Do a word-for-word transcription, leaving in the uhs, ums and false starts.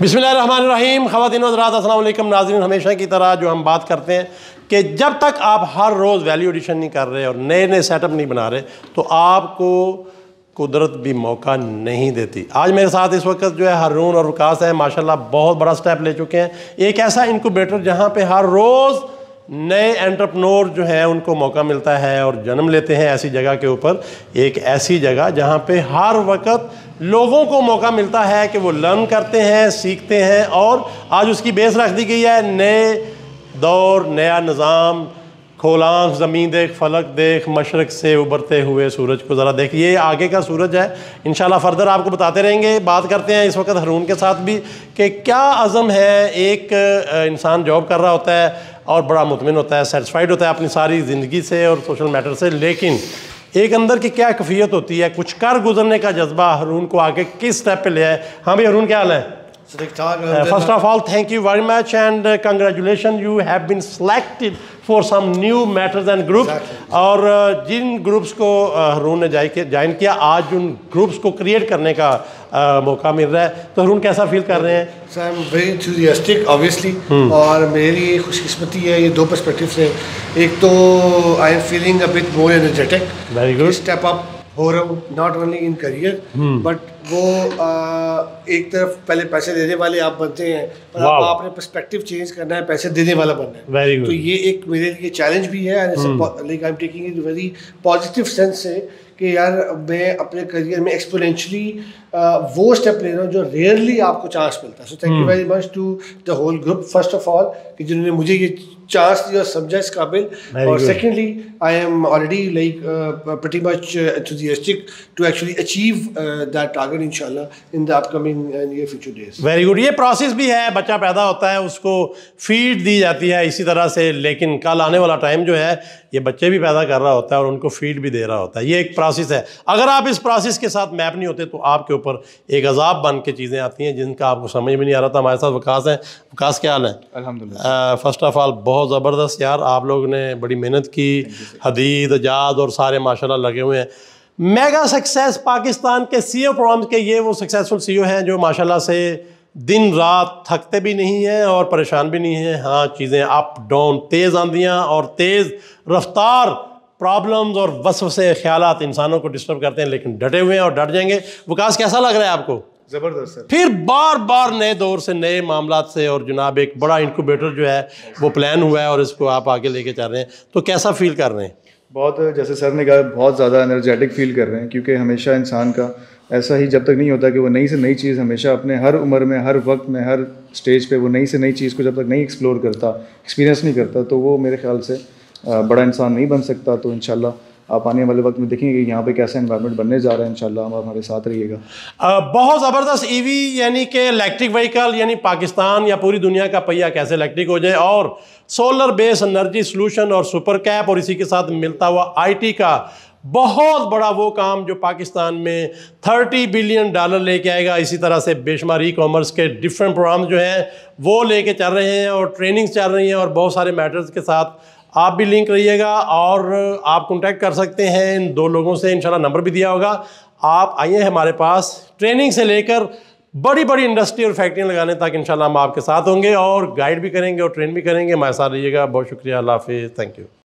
बिस्मिल्लाहिर्रहमानिर्रहीम। ख़वातीन व हज़रात अस्सलाम वालेकुम। नाज़रीन, हमेशा की तरह जो हम बात करते हैं कि जब तक आप हर रोज़ वैल्यू एडिशन नहीं कर रहे और नए नए सेटअप नहीं बना रहे तो आपको कुदरत भी मौका नहीं देती। आज मेरे साथ इस वक्त जो है हारून और वकास है, माशाल्लाह बहुत बड़ा स्टेप ले चुके हैं। एक ऐसा इनक्यूबेटर जहाँ पे हर रोज़ नए एंटरप्रेन्योर जो है उनको मौका मिलता है और जन्म लेते हैं ऐसी जगह के ऊपर। एक ऐसी जगह जहाँ पे हर वक्त लोगों को मौका मिलता है कि वो लर्न करते हैं, सीखते हैं और आज उसकी बेस रख दी गई है। नए दौर, नया निज़ाम, खोलांख ज़मीन देख, फलक देख, मशरक़ से उभरते हुए सूरज को ज़रा देख। ये आगे का सूरज है, इंशाल्लाह फर्दर आपको बताते रहेंगे। बात करते हैं इस वक्त हारून के साथ भी कि क्या अज़म है। एक इंसान जॉब कर रहा होता है और बड़ा मुतमिन होता है, सेटिस्फाइड होता है अपनी सारी ज़िंदगी से और सोशल मैटर से, लेकिन एक अंदर की क्या कैफियत होती है, कुछ कर गुजरने का जज्बा हारून को आगे किस स्टेप पे ले आए। हाँ भाई हारून, क्या हाल है? First of all thank you very much and congratulation, you have been selected for some new matters and groups. और जिन ग्रुप्स को हारून ने ज्वाइन किया, आज उन ग्रुप्स को क्रिएट करने का uh, मौका मिल रहा है, तो हारून कैसा फील कर रहे हैं? Sir I am very enthusiastic obviously, और मेरी खुशकिस्मती है ये दो पर्सपेक्टिव से। एक तो I am feeling a bit more energetic, very good, step up हो रहा हूँ, not only in career but वो आ, एक तरफ पहले पैसे देने वाले आप बनते हैं और अब आपने पर्सपेक्टिव चेंज करना है, पैसे देने वाला बनना है। Very good. तो ये एक मेरे लिए चैलेंज भी है, like I am taking it very positive sense से कि यार मैं अपने करियर में एक्सपोनेंशियली वो स्टेप ले रहा हूँ जो रेयरली आपको चांस मिलता है। So thank you very much to the whole group, first of all कि जिन्होंने मुझे ये चांस दिया, समझा इस काबिल, और secondly I am already like pretty much enthusiastic to actually achieve that target इंशाल्लाह in the upcoming near future days. Very good. ये प्रोसेस भी है, बच्चा पैदा होता है, उसको फीड दी जाती है इसी तरह से, लेकिन कल आने वाला टाइम जो है ये बच्चे भी पैदा कर रहा होता है और उनको फीड भी दे रहा होता है। ये एक प्रोसेस है। अगर आप इस प्रोसेस के साथ मैप नहीं होते तो आपके ऊपर एक अजाब बन के चीज़ें आती हैं जिनका आपको समझ में नहीं आ रहा था। हमारे साथ वकास है। वकास, क्या हाल है? अल्हम्दुलिल्लाह। फर्स्ट ऑफ ऑल बहुत ज़बरदस्त यार, आप लोग ने बड़ी मेहनत की, हदीद, अजाद और सारे माशाल्लाह लगे हुए हैं। मेगा सक्सेस पाकिस्तान के सीईओ प्रोग्राम के ये वो सक्सेसफुल सीईओ हैं जो माशाल्लाह से दिन रात थकते भी नहीं हैं और परेशान भी नहीं हैं। हाँ, चीज़ें अप डाउन, तेज़ आंधियाँ और तेज़ रफ्तार प्रॉब्लम्स और वसवसे ख्यालात इंसानों को डिस्टर्ब करते हैं, लेकिन डटे हुए हैं और डट जाएंगे। विकास, कैसा लग रहा है आपको? ज़बरदस्त सर। फिर बार बार नए दौर से, नए मामलात से, और जनाब एक बड़ा इंक्यूबेटर जो है वो प्लान हुआ है और इसको आप आगे लेके चल रहे हैं, तो कैसा फील कर रहे हैं? बहुत, जैसे सर ने कहा, बहुत ज़्यादा एनर्जेटिक फील कर रहे हैं, क्योंकि हमेशा इंसान का ऐसा ही जब तक नहीं होता कि वो नई से नई चीज़ हमेशा अपने हर उम्र में, हर वक्त में, हर स्टेज पे वो नई से नई चीज़ को जब तक नहीं एक्सप्लोर करता, एक्सपीरियंस नहीं करता, तो वो मेरे ख्याल से बड़ा इंसान नहीं बन सकता। तो इंशाल्लाह आप आने वाले वक्त में देखेंगे कि यहाँ पे कैसा एनवायरनमेंट बनने जा रहा है। इंशाल्लाह आप हमारे साथ रहिएगा। बहुत ज़बरदस्त ईवी यानी कि इलेक्ट्रिक व्हीकल, यानी पाकिस्तान या पूरी दुनिया का पहिया कैसे इलेक्ट्रिक हो जाए, और सोलर बेस्ड एनर्जी सोल्यूशन और सुपर कैप और इसी के साथ मिलता हुआ आईटी का बहुत बड़ा वो काम जो पाकिस्तान में तीस बिलियन डॉलर लेके आएगा। इसी तरह से बेशुमार ई कॉमर्स के डिफरेंट प्रोग्राम जो हैं वो लेके चल रहे हैं और ट्रेनिंग्स चल रही हैं और बहुत सारे मैटर्स के साथ आप भी लिंक रहिएगा और आप कांटेक्ट कर सकते हैं इन दो लोगों से। इंशाल्लाह नंबर भी दिया होगा। आप आइए हमारे पास, ट्रेनिंग से लेकर बड़ी बड़ी इंडस्ट्री और फैक्ट्रियाँ लगाने तक इंशाल्लाह हम आपके साथ होंगे और गाइड भी करेंगे और ट्रेन भी करेंगे। हमारे साथ रहिएगा। बहुत शुक्रिया। अल्लाह हाफिज़। Thank you.